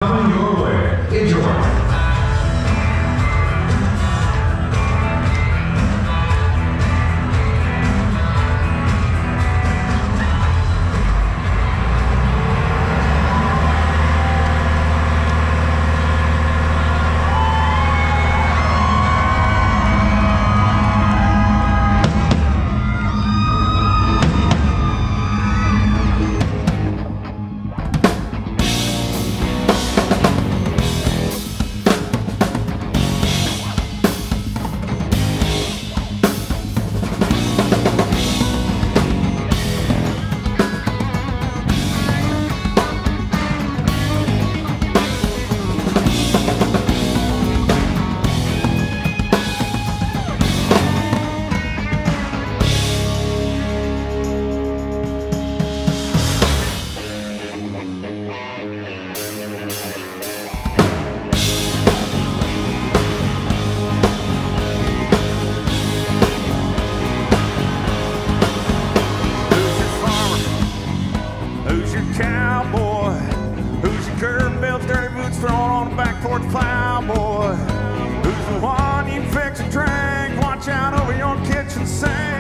coming your way. Enjoy. Cowboy, who's your curb belts, dirty boots thrown on the back porch plowboy? Who's the one you fix a drink, watch out over your kitchen sink?